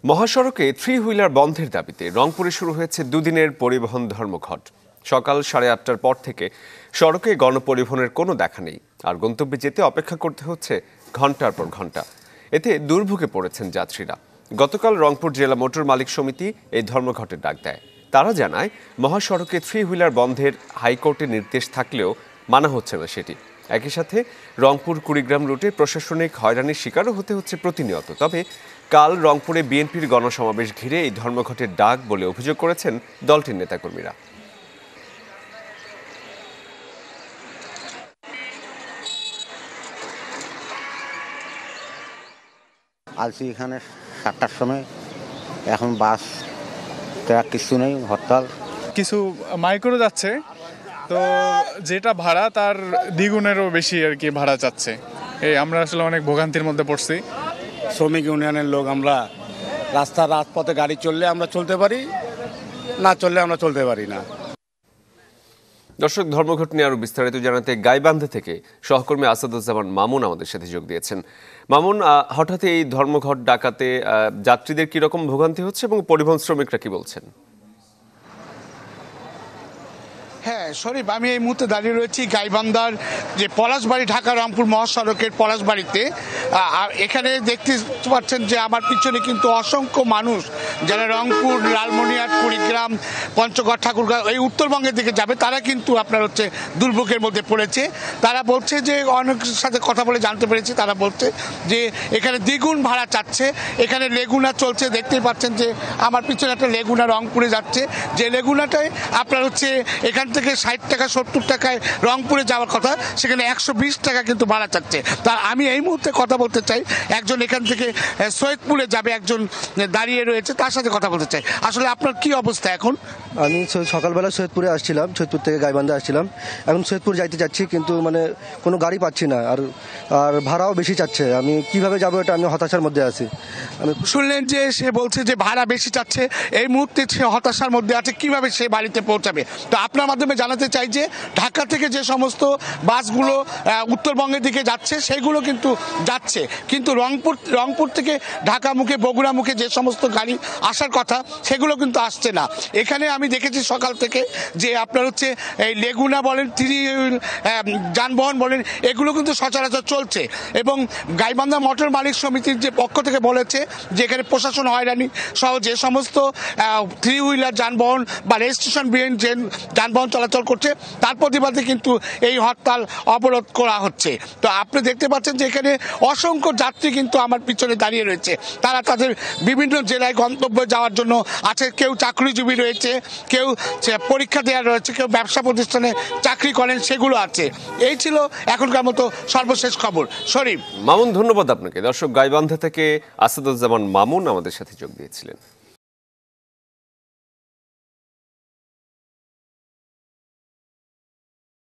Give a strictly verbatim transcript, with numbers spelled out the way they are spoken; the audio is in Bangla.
মহাসড়কে থ্রি হুইলার বন্ধের দাবিতে রংপুরে শুরু হয়েছে দুদিনের পরিবহন ধর্মঘট। সকাল সাড়ে আটটার পর থেকে সড়কে গণপরিবহনের কোনো দেখা নেই, আর গন্তব্যে যেতে অপেক্ষা করতে হচ্ছে ঘন্টার পর ঘন্টা। এতে দুর্ভোগে পড়েছেন যাত্রীরা। গতকাল রংপুর জেলা মোটর মালিক সমিতি এই ধর্মঘটের ডাক দেয়। তারা জানায়, মহাসড়কে থ্রি হুইলার বন্ধের হাইকোর্টের নির্দেশ থাকলেও মানা হচ্ছে না সেটি। একই সাথে রংপুর কুড়িগ্রাম রুটে প্রশাসনিক হয়রানির শিকারও হতে হচ্ছে প্রতিনিয়ত। তবে কাল রংপুরে বিএনপির গণসমাবেশ ঘিরে এই ধর্মঘটের ডাক বলে অভিযোগ করেছেন দলটির নেতাকর্মীরা। আলসি এখানে সাতটার সময়, এখন বাস ট্রাক কিছু নেই, হরতাল। কিছু মাইক্রো যাচ্ছে, তো যেটা ভাড়া তার দ্বিগুণেরও বেশি আর কি ভাড়া চাচ্ছে। এই আমরা আসলে অনেক ভোগান্তির মধ্যে পড়ছি। শ্রমিক ইউনিয়নের লোক, আমরা রাস্তা রাজপথে গাড়ি চললে আমরা চলতে পারি, না চললে আমরা চলতে পারি না। দর্শক, ধর্মঘট নিয়ে আরো বিস্তারিত জানাতে গাইবান্ধা থেকে সহকর্মী আসাদুজ্জামান মামুন আমাদের সাথে যোগ দিয়েছেন। মামুন, হঠাৎ এই ধর্মঘট ডাকাতে যাত্রীদের কিরকম ভোগান্তি হচ্ছে এবং পরিবহন শ্রমিকরা কি বলছেন? হ্যাঁ শরীফ, আমি এই মুহূর্তে দাঁড়িয়ে রয়েছি গাইবান্ধার যে পলাশবাড়ি ঢাকা রংপুর মহাসড়কের পলাশবাড়িতে। এখানে দেখতে পাচ্ছেন যে আমার পিছনে কিন্তু অসংখ্য মানুষ যারা রংপুর, লালমনিরহাট, কুড়িগ্রাম, পঞ্চগড়, ঠাকুরগাঁও এই উত্তরবঙ্গের দিকে যাবে, তারা কিন্তু আপনার হচ্ছে দুর্ভোগের মধ্যে পড়েছে। তারা বলছে যে, অনেকের সাথে কথা বলে জানতে পেরেছি, তারা বলছে যে এখানে দ্বিগুণ ভাড়া চাচ্ছে। এখানে লেগুনা চলছে, দেখতেই পাচ্ছেন যে আমার পিছনে একটা লেগুনা রংপুরে যাচ্ছে, যে লেগুনাটায় আপনার হচ্ছে এখান থেকে ষাট টাকা সত্তর টাকায় রংপুরে যাওয়ার কথা, সেখানে একশো বিশ টাকা কিন্তু ভাড়া চাচ্ছে। তা আমি এই মুহূর্তে কথা বলতে চাই, একজন এখান থেকে সৈয়দপুরে যাবে, একজন দাঁড়িয়ে রয়েছে, তার সাথে কথা বলতে চাই। আসলে আপনার কি অবস্থা এখন? আমি সকালবেলা সৈয়দপুরে আসছিলাম, সৈয়দপুর থেকে গাইবান্ধা আসছিলাম। এখন সৈয়দপুর যাইতে যাচ্ছি, কিন্তু মানে কোনো গাড়ি পাচ্ছি না, আর আর ভাড়াও বেশি চাচ্ছে। আমি কিভাবে যাবো, এটা আমি হতাশার মধ্যে আছি। আমি শুনলেন যে সে বলছে যে ভাড়া বেশি চাচ্ছে, এই মুহূর্তে সে হতাশার মধ্যে আছে, কিভাবে সে বাড়িতে পৌঁছাবে। তো আপনার মাধ্যমে জানাতে চাই যে ঢাকা থেকে যে সমস্ত বাসগুলো উত্তরবঙ্গের দিকে যাচ্ছে সেগুলো কিন্তু যাচ্ছে, কিন্তু রংপুর রংপুর থেকে ঢাকা মুখে, বগুড়া মুখে যে সমস্ত গাড়ি আসার কথা সেগুলো কিন্তু আসছে না। এখানে আমি দেখেছি সকাল থেকে যে আপনার হচ্ছে এই লেগুনা বলেন, থ্রি যানবাহন বলেন, এগুলো কিন্তু সচরাচর চলছে। এবং গাইবান্ধা মোটর মালিক সমিতির যে পক্ষ থেকে বলেছে যে এখানে প্রশাসন হয়রানি সহ যে সমস্ত থ্রি হুইলার যানবাহন বা রেজিস্ট্রেশন বিহীন যে যানবাহন চলাচল করছে তার প্রতিবাদে কিন্তু এই হরতাল অবরোধ করা হচ্ছে। তো আপনি দেখতে পাচ্ছেন যে এখানে অসংখ্য যাত্রী কিন্তু আমার পিছনে দাঁড়িয়ে রয়েছে। তারা তাদের বিভিন্ন জেলায় গন্তব্যে যাওয়ার জন্য আছে, কেউ চাকরিজীবী রয়েছে, কেউ পরীক্ষা দেওয়ার রয়েছে, কেউ ব্যবসা প্রতিষ্ঠানে চাকরি করেন, সেগুলো আছে। এই ছিল এখনকার মতো সর্বশেষ খবর। শরীফ। মামুন, ধন্যবাদ আপনাকে। দর্শক, গাইবান্ধা থেকে আসাদুজ্জামান মামুন আমাদের সাথে যোগ দিয়েছিলেন।